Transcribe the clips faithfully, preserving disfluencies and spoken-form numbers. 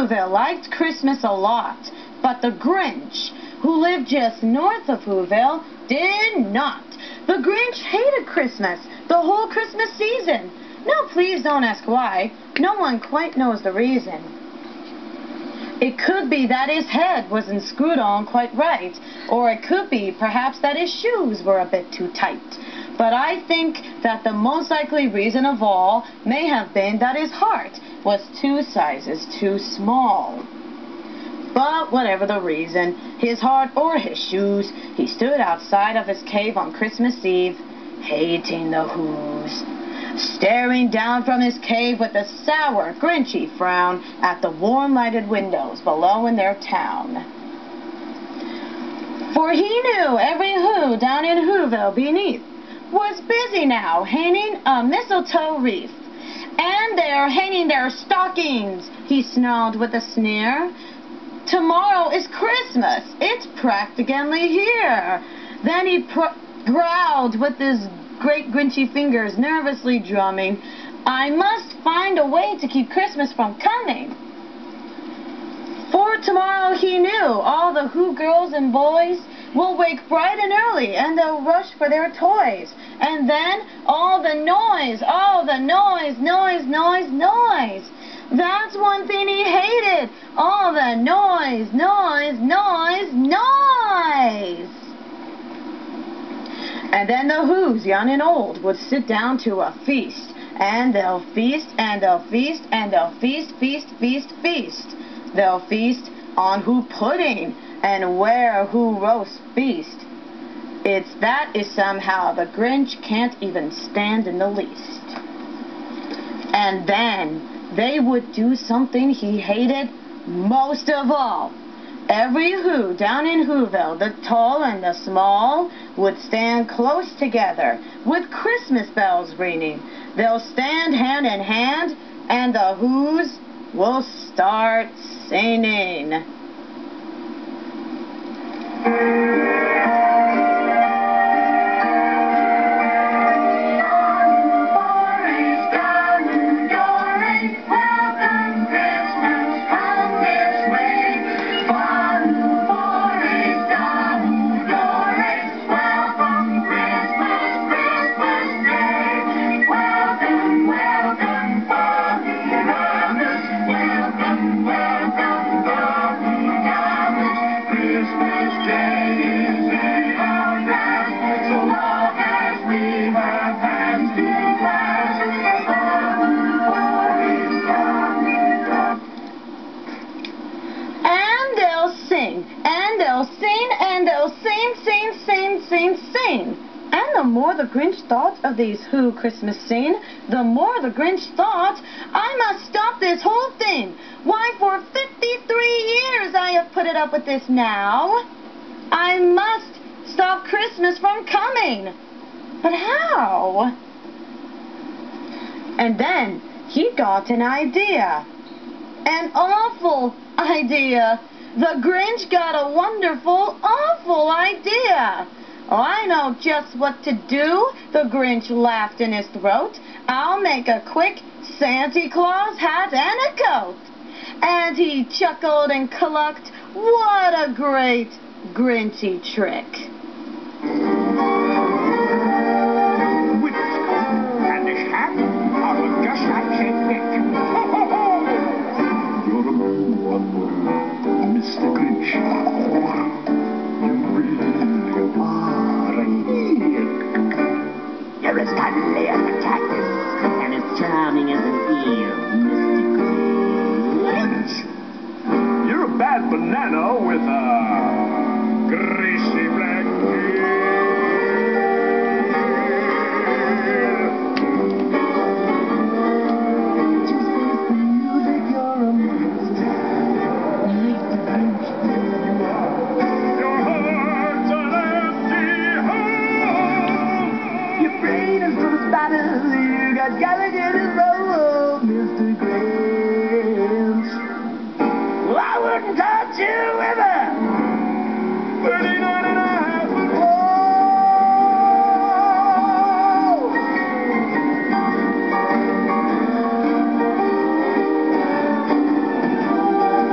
Whoville liked Christmas a lot, but the Grinch, who lived just north of Whoville, did not. The Grinch hated Christmas, the whole Christmas season. Now please don't ask why. No one quite knows the reason. It could be that his head wasn't screwed on quite right, or it could be perhaps that his shoes were a bit too tight. But I think that the most likely reason of all may have been that his heart was two sizes too small. But whatever the reason, his heart or his shoes, he stood outside of his cave on Christmas Eve, hating the Whos, staring down from his cave with a sour, grinchy frown at the warm-lighted windows below in their town. For he knew every Who down in Whoville beneath was busy now hanging a mistletoe wreath. And they're hanging their stockings, he snarled with a sneer. Tomorrow is Christmas. It's practically here. Then he pr growled with his great grinchy fingers, nervously drumming, I must find a way to keep Christmas from coming. For tomorrow he knew all the Who girls and boys will wake bright and early, and they'll rush for their toys. And then all the noise, all the noise, noise, noise, noise. That's one thing he hated. All the noise, noise, noise, noise. And then the Whos, young and old, would sit down to a feast. And they'll feast, and they'll feast, and they'll feast, feast, feast, feast. They'll feast on Who pudding, and where Who roast beast. It's that is somehow the Grinch can't even stand in the least. And then they would do something he hated most of all. Every Who down in Whoville, the tall and the small, would stand close together with Christmas bells ringing. They'll stand hand in hand, and the Whos will start singing. And they'll sing, and they'll sing, sing, sing, sing, sing. And the more the Grinch thought of these Who Christmas scene, the more the Grinch thought, I must stop this whole thing. Why, for fifty-three years I have put it up with this now. I must stop Christmas from coming. But how? And then he got an idea. An awful idea. The Grinch got a wonderful, awful idea. Oh, I know just what to do. The Grinch laughed in his throat. I'll make a quick Santa Claus hat and a coat. And he chuckled and clucked. What a great Grinchy trick. With his coat and his hat, I look just like Saint Nick. You're a good one, Mister Grinch. You really are a hit. You're as cuddly as a cactus and as charming as an eel, Mister Grinch. You're a bad banana with a greasy black peel. You got Gallagher's roll, Mister Grinch. Well, I wouldn't touch you with a thirty-nine and a half foot pole.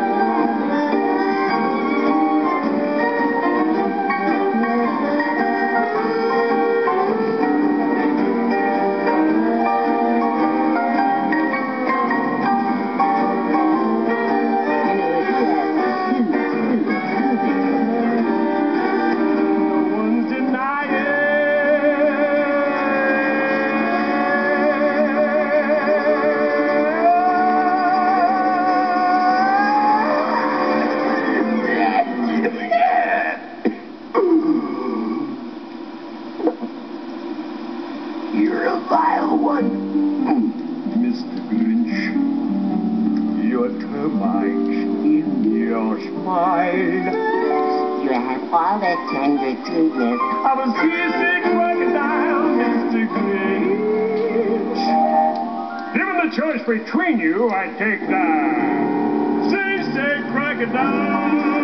You're a vile one. Mister Grinch, your termites in your smile. You have all the tender sweetness I'm a seasick crocodile, Mister Grinch. Given the choice between you, I take the seasick crocodile.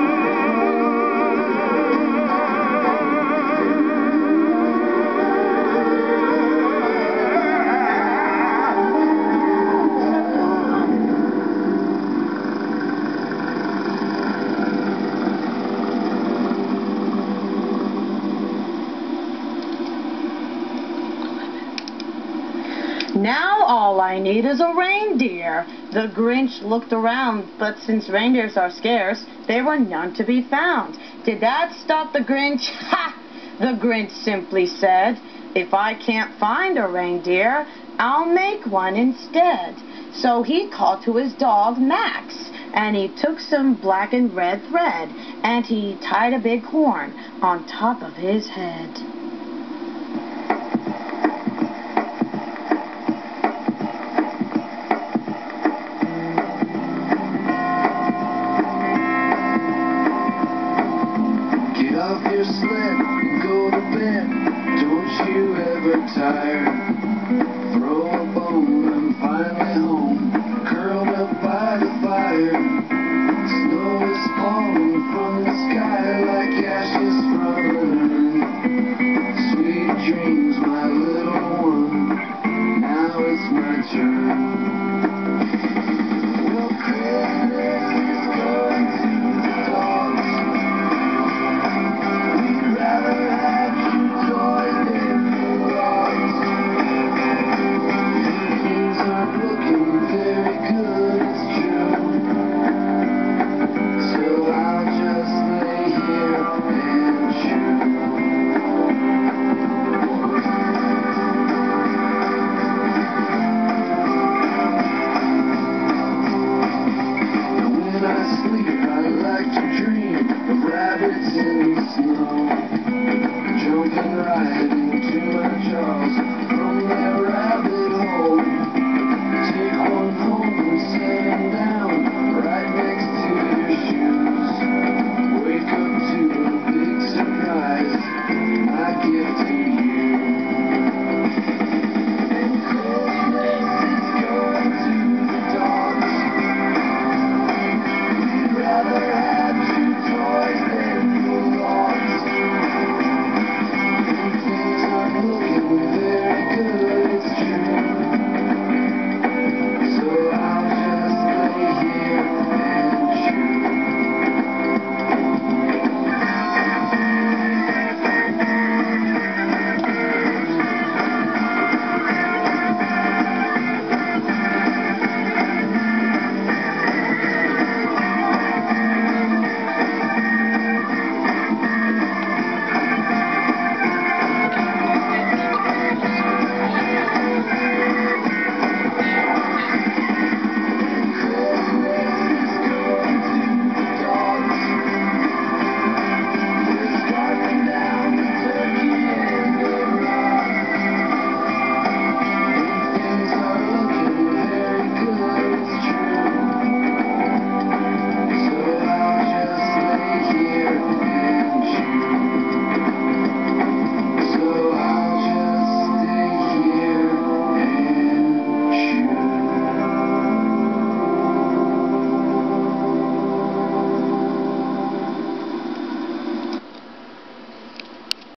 Now all I need is a reindeer. The Grinch looked around, but since reindeers are scarce, there were none to be found. Did that stop the Grinch? Ha! The Grinch simply said, if I can't find a reindeer, I'll make one instead. So he called to his dog, Max, and he took some black and red thread, and he tied a big horn on top of his head. Get off your sled and go to bed. Don't you ever tire. Throw